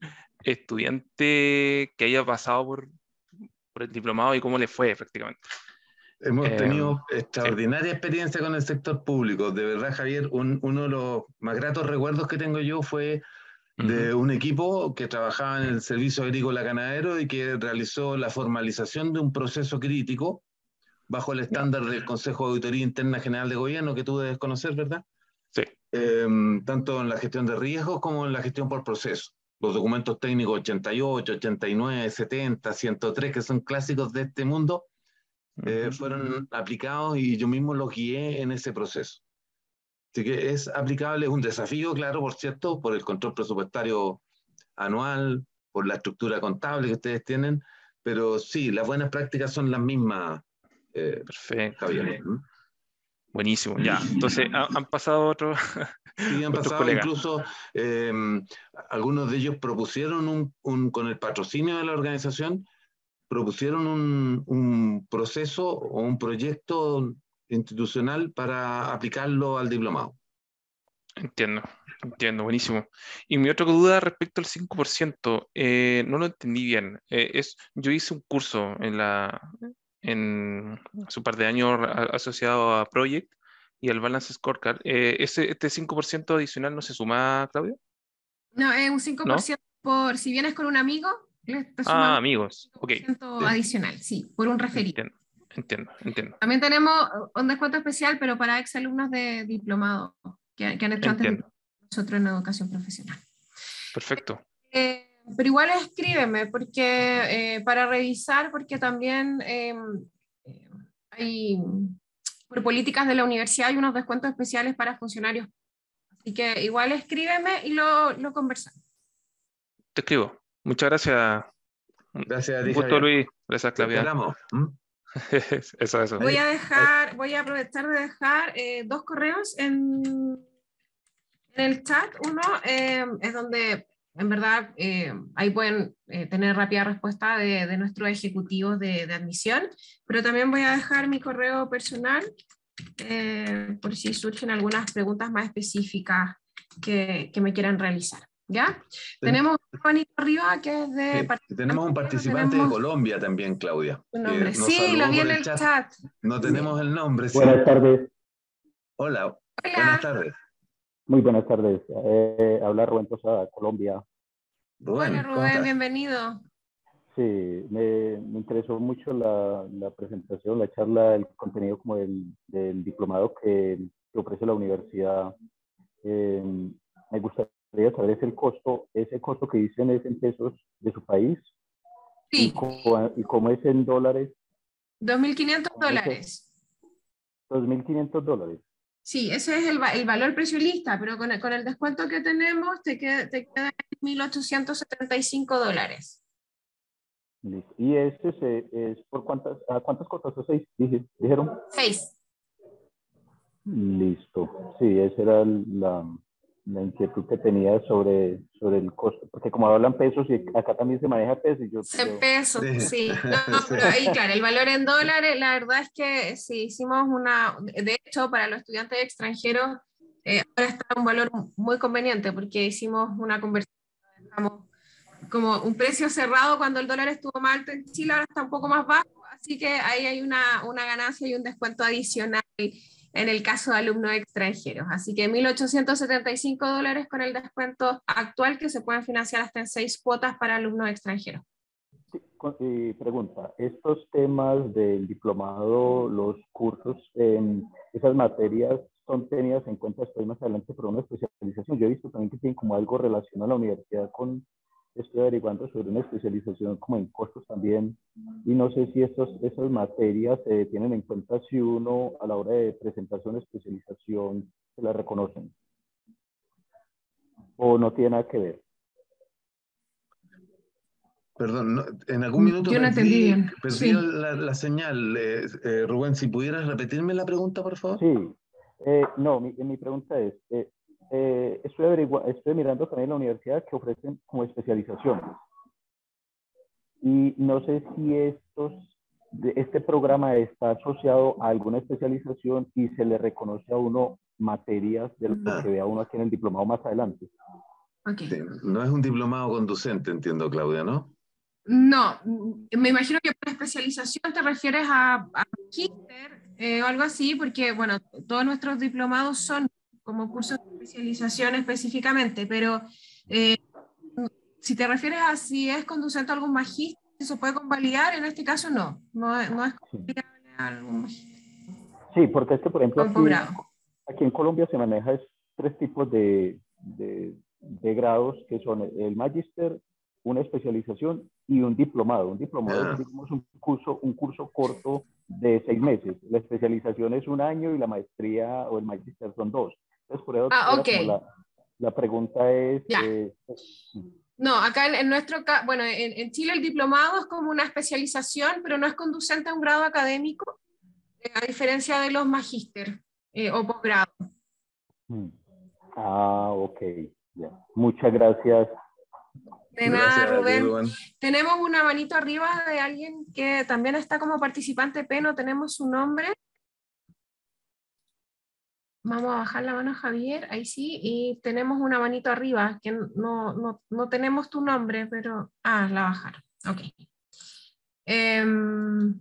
estudiante que haya pasado por, por el diplomado y cómo le fue, efectivamente. Hemos Eh, tenido sí. extraordinaria experiencia con el sector público. De verdad, Javier, un, uno de los más gratos recuerdos que tengo yo fue de Uh-huh. un equipo que trabajaba en el servicio agrícola ganadero y que realizó la formalización de un proceso crítico bajo el estándar del Consejo de Auditoría Interna General de Gobierno, que tú debes conocer, ¿verdad? Sí. Eh, tanto en la gestión de riesgos como en la gestión por proceso. Los documentos técnicos ochenta y ocho, ochenta y nueve, setenta, ciento tres, que son clásicos de este mundo, eh, fueron aplicados y yo mismo los guié en ese proceso. Así que es aplicable, es un desafío, claro, por cierto, por el control presupuestario anual, por la estructura contable que ustedes tienen, pero sí, las buenas prácticas son las mismas, eh, Perfecto. Javier. ¿Mm? Buenísimo, ya. Entonces, ¿han, han pasado otros, Sí, han otros pasado colegas? incluso, eh, algunos de ellos propusieron un, un, con el patrocinio de la organización, propusieron un, un proceso o un proyecto institucional para aplicarlo al diplomado. Entiendo, entiendo, buenísimo. Y mi otra duda respecto al cinco por ciento, eh, no lo entendí bien. Eh, es, yo hice un curso en la, en hace un par de años a- asociado a Project y al Balance Scorecard. Eh, ese, ¿este cinco por ciento adicional no se suma, Claudia? No, es un cinco por ¿No? ciento por si vienes con un amigo, le te Ah, sumamos amigos. un Ok, cinco por ciento Sí. adicional, sí, por un referido. entiendo, entiendo, entiendo, También tenemos un descuento especial, pero para exalumnos de diplomado que, que han hecho antes de entiendo. nosotros en educación profesional. Perfecto. Eh, pero igual escríbeme porque, eh, para revisar, porque también eh, eh, hay, por políticas de la universidad hay unos descuentos especiales para funcionarios. Así que igual escríbeme y lo, lo conversamos. Te escribo. Muchas gracias. Gracias a Un ti, gusto, Javier. Luis. Gracias, Te Claudia. esperamos. ¿Mm? Eso, eso. Voy Ahí- a ahí- dejar, voy a aprovechar de dejar eh, dos correos en, en el chat. Uno eh, es donde en verdad eh, ahí pueden eh, tener rápida respuesta de, de nuestros ejecutivos de, de admisión, pero también voy a dejar mi correo personal eh, por si surgen algunas preguntas más específicas que, que me quieran realizar. ¿Ya? Ten- Tenemos a Juanito Arriba, que es de... Sí, tenemos un participante tenemos de Colombia también, Claudia. su Que nombre. nos Sí, lo saludó vi por en el el chat. chat. No tenemos el nombre, sí. Buenas tardes, Hola, buenas Hola. tardes. muy buenas tardes. Eh, habla Rubén Posada, Colombia. Rubén, Hola ¿cómo Rubén, estás? bienvenido. Sí, me, me interesó mucho la, la presentación, la charla, el contenido como del, del diplomado que, que ofrece la universidad. Eh, me gustaría saber ese el costo, ese costo que dicen es en pesos de su país y, Sí, co- y cómo es en dólares, dos mil quinientos ¿cómo es dólares. dos mil quinientos dólares. Sí, ese es el, va- el valor precio lista, pero con el, con el descuento que tenemos te queda, te queda en mil ochocientos setenta y cinco dólares. Listo. Y ese se, es por cuántas, ¿a cuántas cotas? ¿Seis? Dije, dijeron. Seis. Listo. Sí, esa era la, la inquietud que tenía sobre, sobre el costo, porque como hablan pesos y acá también se maneja pesos, y yo, En yo pesos, Sí. sí. No, no, Sí. pero ahí, claro, el valor en dólares, la verdad es que sí, hicimos una, de hecho, para los estudiantes extranjeros, eh, ahora está un valor muy conveniente porque hicimos una conversión, dejamos como un precio cerrado cuando el dólar estuvo más alto en Chile, ahora está un poco más bajo, así que ahí hay una, una ganancia y un descuento adicional en el caso de alumnos extranjeros. Así que mil ochocientos setenta y cinco dólares con el descuento actual, que se pueden financiar hasta en seis cuotas para alumnos extranjeros. Sí, y pregunta, estos temas del diplomado, los cursos, eh, esas materias son tenidas en cuenta después más adelante por una especialización. Yo he visto también que tienen como algo relacionado a la universidad con, estoy averiguando sobre una especialización como en costos también, y no sé si estos, esas materias se eh, tienen en cuenta si uno a la hora de presentación de especialización se la reconocen, o no tiene nada que ver. Perdón, no, en algún minuto Yo no perdí, entendí bien. perdí Sí. la, la señal. Eh, eh, Rubén, si pudieras repetirme la pregunta, por favor. Sí, eh, no, mi, mi pregunta es, eh, eh, estoy, averigua estoy mirando también la universidad que ofrecen como especializaciones. Y no sé si estos, de este programa está asociado a alguna especialización y se le reconoce a uno materias de lo Ah. que vea uno aquí en el diplomado más adelante. Okay. Sí, no es un diplomado conducente, entiendo, Claudia, ¿no? No, me imagino que por especialización te refieres a, a magíster eh, o algo así, porque bueno, todos nuestros diplomados son como cursos de especialización específicamente, pero eh, si te refieres a si es conducente a algún magíster, si se puede convalidar, en este caso no, no, es- no es convalidable a algún magíster Sí, porque es que, por ejemplo, o un aquí, posgrado. aquí en Colombia se maneja es tres tipos de, de, de grados, que son el magíster, una especialización y un diplomado. Un diplomado Ah. es, digamos, un curso, un curso corto de seis meses. La especialización es un año y la maestría o el magíster son dos. Entonces, por eso Ah, era ok. como la, la pregunta es... Ya. Eh, No, acá en, en nuestro caso, bueno, en, en Chile el diplomado es como una especialización, pero no es conducente a un grado académico, eh, a diferencia de los magíster eh, o posgrado. Ah, ok. Ya. Muchas gracias. De Gracias nada, a ti, Rubén. Rubén. Tenemos una manito arriba de alguien que también está como participante P, no tenemos su nombre. Vamos a bajar la mano, Javier, ahí sí, y tenemos una manito arriba, que no, no, no tenemos tu nombre, pero... Ah, la bajaron, ok. Em,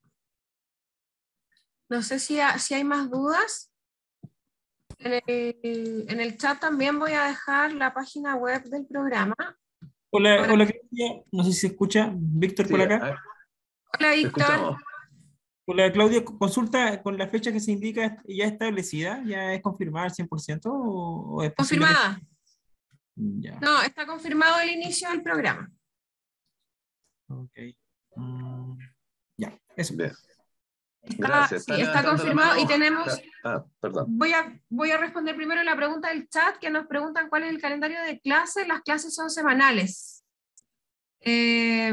no sé si, ha- si hay más dudas. En el, en el chat también voy a dejar la página web del programa. Hola, Para- hola Claudia, no sé si se escucha. Víctor por Sí, acá. ah, Hola, te Víctor. escuchamos. Hola Claudia, consulta con la fecha que se indica ya establecida, ya es confirmada al cien por ciento o, o es posible que... Confirmada. Ya, No, está confirmado el inicio del programa. ok. Mm, ya, eso. Bien. Está, Gracias. sí, Están está levantando la confirmado mano. y tenemos... Ah, perdón. Voy a, voy a responder primero la pregunta del chat, que nos preguntan cuál es el calendario de clases. Las clases son semanales. Eh,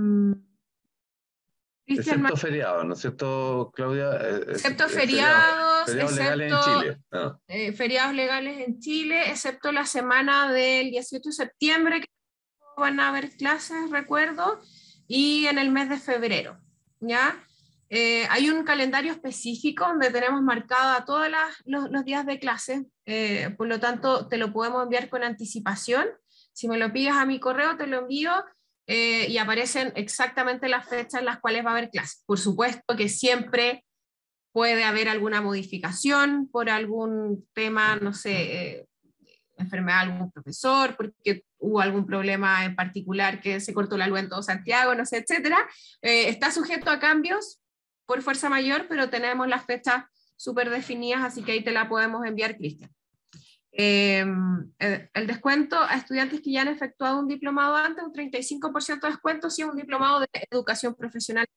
Cristian, Excepto feriados, ¿no es cierto, Claudia? Eh, excepto eh, feriados, feriados, feriados legales en excepto Chile. Ah, eh, feriados legales en Chile, excepto la semana del dieciocho de septiembre, que van a haber clases, recuerdo, y en el mes de febrero, ¿ya? Eh, hay un calendario específico donde tenemos marcada todos los, los días de clase, eh, por lo tanto te lo podemos enviar con anticipación. Si me lo pides a mi correo, te lo envío eh, y aparecen exactamente las fechas en las cuales va a haber clases. Por supuesto que siempre puede haber alguna modificación por algún tema, no sé, eh, enfermedad de algún profesor, porque hubo algún problema en particular que se cortó la luz en todo Santiago, no sé, etcétera. Eh, está sujeto a cambios por fuerza mayor, pero tenemos las fechas súper definidas, así que ahí te la podemos enviar, Cristian. Eh, el, el descuento a estudiantes que ya han efectuado un diplomado antes, un treinta y cinco por ciento de descuento si es un diplomado de educación profesional.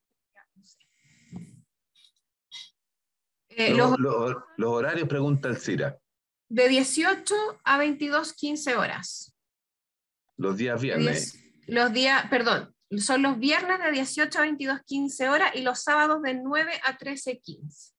Eh, Los, los, los- los horarios, pregunta el CIRA. de dieciocho a veintidós, quince horas. Los días De viernes. diez, los días, perdón, son los viernes de dieciocho a veintidós, quince horas y los sábados de nueve a trece, quince.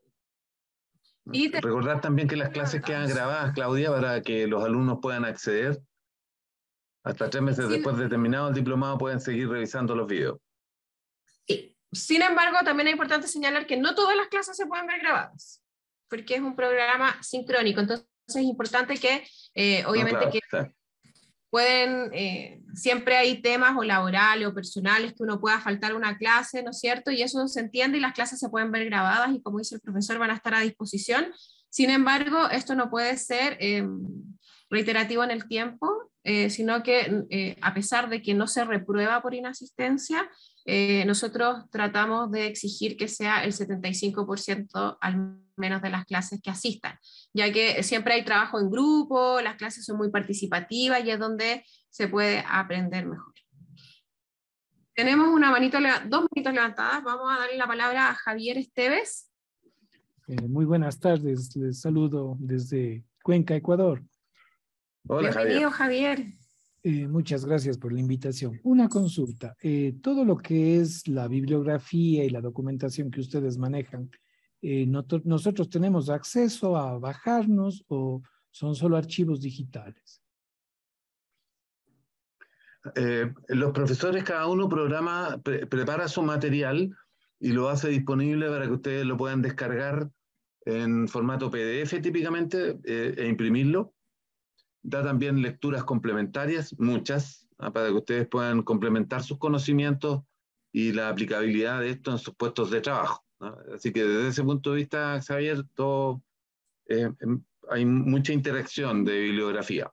Y te- Recordar también que las clases quedan grabadas, Claudia, para que los alumnos puedan acceder. Hasta tres meses Sin- después de terminado el diplomado pueden seguir revisando los videos. sí. Sin embargo, también es importante señalar que no todas las clases se pueden ver grabadas, porque es un programa sincrónico, entonces es importante que, eh, No, obviamente, claro, que sí. pueden, eh, siempre hay temas o laborales o personales que uno pueda faltar a una clase, ¿no es cierto? Y eso se entiende y las clases se pueden ver grabadas y como dice el profesor van a estar a disposición. Sin embargo, esto no puede ser eh, reiterativo en el tiempo, eh, sino que eh, a pesar de que no se reprueba por inasistencia, eh, nosotros tratamos de exigir que sea el setenta y cinco por ciento al menos de las clases que asistan, ya que siempre hay trabajo en grupo, las clases son muy participativas y es donde se puede aprender mejor. Tenemos una manito, dos manitos levantadas, vamos a darle la palabra a Javier Esteves. Eh, muy buenas tardes, les saludo desde Cuenca, Ecuador. Hola, Bienvenido, Javier. Javier. Eh, muchas gracias por la invitación. Una consulta. Eh, todo lo que es la bibliografía y la documentación que ustedes manejan, eh, no ¿nosotros tenemos acceso a bajarnos o son solo archivos digitales? Eh, los profesores, cada uno programa, pre prepara su material y lo hace disponible para que ustedes lo puedan descargar en formato P D F típicamente eh, e imprimirlo. Da también lecturas complementarias, muchas, ¿ah? Para que ustedes puedan complementar sus conocimientos y la aplicabilidad de esto en sus puestos de trabajo, ¿no? Así que desde ese punto de vista, Xavier, todo, eh, hay mucha interacción de bibliografía.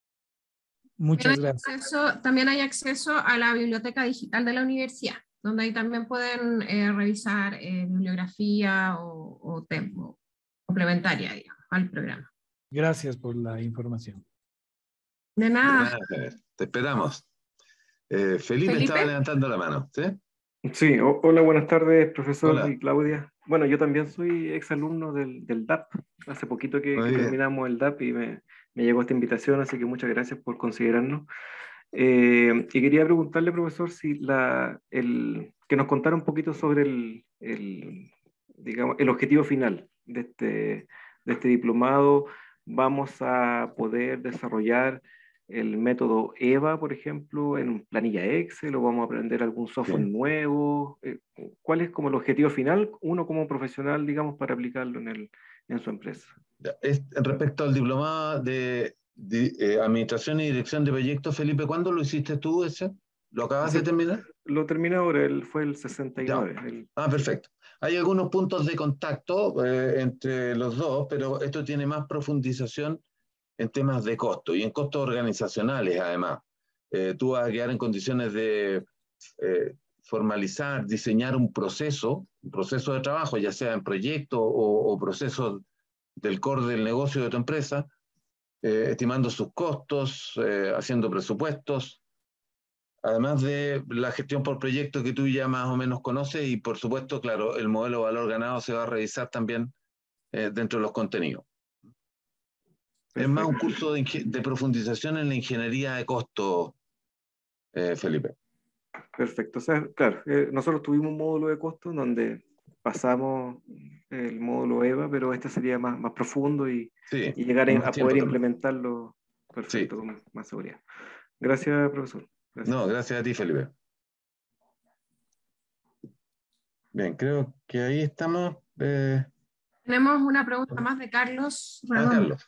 Muchas También hay gracias. acceso, también hay acceso a la biblioteca digital de la universidad, donde ahí también pueden eh, revisar eh, bibliografía o, o tempo complementaria, digamos, al programa. Gracias por la información. De nada. De nada, te esperamos. Eh, Felipe, Felipe estaba levantando la mano, ¿sí? Sí, o- hola, buenas tardes, profesor Hola. y Claudia. Bueno, yo también soy exalumno del, del D A P. Hace poquito que, Muy que bien. terminamos el D A P y me, me llegó esta invitación, así que muchas gracias por considerarnos. Eh, y quería preguntarle, profesor, si la, el, que nos contara un poquito sobre el, el, digamos, el objetivo final de este, de este diplomado. Vamos a poder desarrollar el método EVA, por ejemplo, en planilla Excel, o vamos a aprender algún software Sí. nuevo. Eh, ¿Cuál es como el objetivo final, uno como profesional, digamos, para aplicarlo en, el, en su empresa? Es, respecto al diplomado de, de eh, Administración y Dirección de Proyectos, Felipe, ¿cuándo lo hiciste tú ese? ¿Lo acabas Ese- de terminar? Lo terminé ahora, el, fue el sesenta y Ya. nueve. el- Ah, perfecto. Hay algunos puntos de contacto eh, entre los dos, pero esto tiene más profundización en temas de costo y en costos organizacionales, además. Eh, tú vas a quedar en condiciones de eh, formalizar, diseñar un proceso, un proceso de trabajo, ya sea en proyecto o, o proceso del core del negocio de tu empresa, eh, estimando sus costos, eh, haciendo presupuestos, además de la gestión por proyecto que tú ya más o menos conoces y por supuesto, claro, el modelo de valor ganado se va a revisar también eh, dentro de los contenidos. Es más un curso de, de profundización en la ingeniería de costo, eh, Felipe. Perfecto. O sea, claro, eh, nosotros tuvimos un módulo de costo donde pasamos el módulo EVA, pero este sería más, más profundo y, Sí, y llegar con a, más a tiempo poder también. implementarlo perfecto, Sí. con más seguridad. Gracias, profesor. Gracias. No, gracias a ti, Felipe. Bien, creo que ahí estamos. Eh... Tenemos una pregunta más de Carlos Ah, Redondo. Carlos.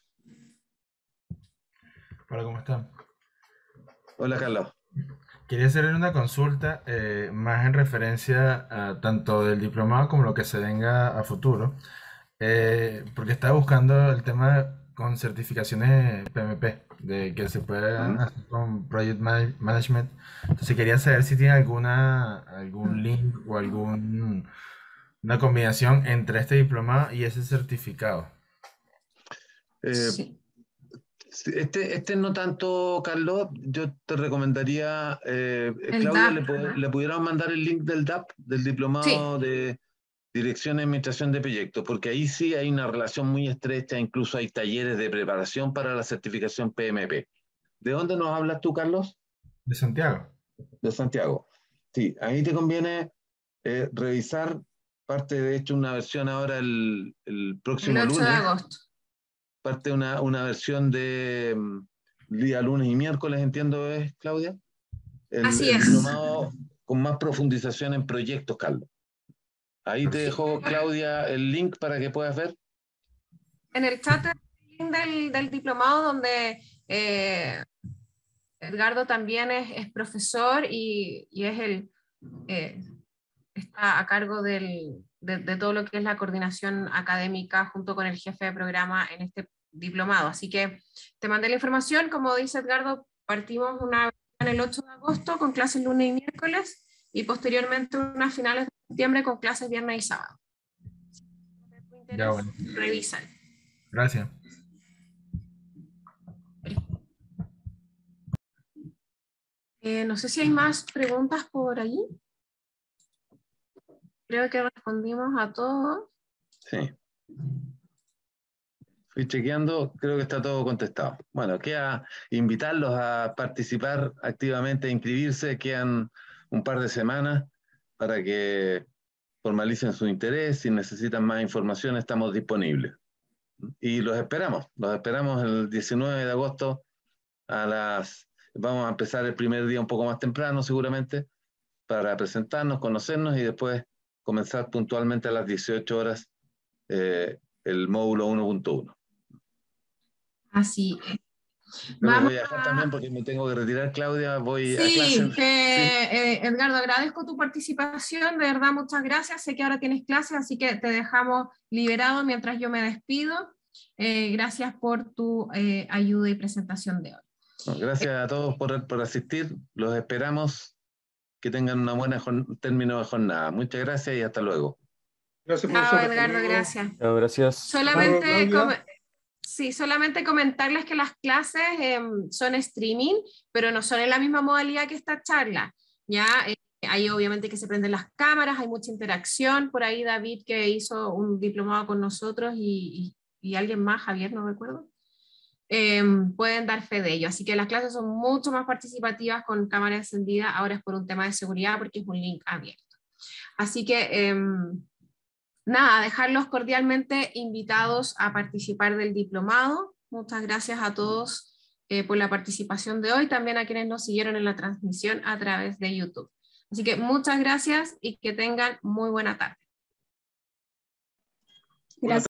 Hola, ¿cómo están? Hola, Carlos. Quería hacerle una consulta eh, más en referencia a tanto del diplomado como lo que se venga a futuro, eh, porque estaba buscando el tema con certificaciones P M P, de que se puedan hacer con Project Man- Management. Entonces quería saber si tiene alguna, algún link o algún, una combinación entre este diplomado y ese certificado. Eh, Sí. Este, este no tanto, Carlos, yo te recomendaría, eh, El Claudia, D A P, le, pod- ¿no? le pudiéramos mandar el link del D A P, del Diplomado Sí. de Dirección y Administración de Proyectos, porque ahí sí hay una relación muy estrecha, incluso hay talleres de preparación para la certificación P M P. ¿De dónde nos hablas tú, Carlos? De Santiago. De Santiago. Sí, ahí te conviene eh, revisar parte, de hecho, una versión ahora el, el El próximo ocho de lunes. agosto. Parte una, una versión de um, día lunes y miércoles, entiendo, es, Claudia. El, Así el es. diplomado con más profundización en proyectos, Carlos. Ahí te dejo, Claudia, el link para que puedas ver. En el chat del, del diplomado donde eh, Edgardo también es, es profesor y, y es el, eh, está a cargo del, de, de todo lo que es la coordinación académica junto con el jefe de programa en este diplomado. Así que te mandé la información, como dice Edgardo, partimos una en el ocho de agosto con clases lunes y miércoles y posteriormente unas finales de septiembre con clases viernes y sábado. Ya, bueno. Revisan. Gracias. Eh, no sé si hay más preguntas por allí. Creo que respondimos a todos. Sí. Fui chequeando, creo que está todo contestado. Bueno, queda invitarlos a participar activamente, a inscribirse, quedan un par de semanas para que formalicen su interés. Si necesitan más información, estamos disponibles. Y los esperamos, los esperamos el diecinueve de agosto a las... Vamos a empezar el primer día un poco más temprano seguramente para presentarnos, conocernos y después comenzar puntualmente a las dieciocho horas eh, el módulo uno punto uno. Así es. Yo los Vamos voy a dejar a... también porque me tengo que retirar, Claudia, voy Sí, a clase. eh, Sí. eh, Edgardo, agradezco tu participación, de verdad muchas gracias, sé que ahora tienes clases, así que te dejamos liberado mientras yo me despido. Eh, gracias por tu eh, ayuda y presentación de hoy. No, gracias a todos por, por asistir, los esperamos, que tengan una buena término de jornada. Muchas gracias y hasta luego. Gracias, Chao, profesor. Edgardo, gracias. Chao, gracias. Solamente, com sí, solamente comentarles que las clases eh, son streaming, pero no son en la misma modalidad que esta charla. Ya eh, hay obviamente que se prenden las cámaras, hay mucha interacción. Por ahí David, que hizo un diplomado con nosotros, y, y, y alguien más, Javier, no recuerdo, eh, pueden dar fe de ello. Así que las clases son mucho más participativas con cámara encendida. Ahora es por un tema de seguridad porque es un link abierto. Así que... Eh, Nada, dejarlos cordialmente invitados a participar del diplomado. Muchas gracias a todos eh, por la participación de hoy, también a quienes nos siguieron en la transmisión a través de YouTube. Así que muchas gracias y que tengan muy buena tarde. Buenas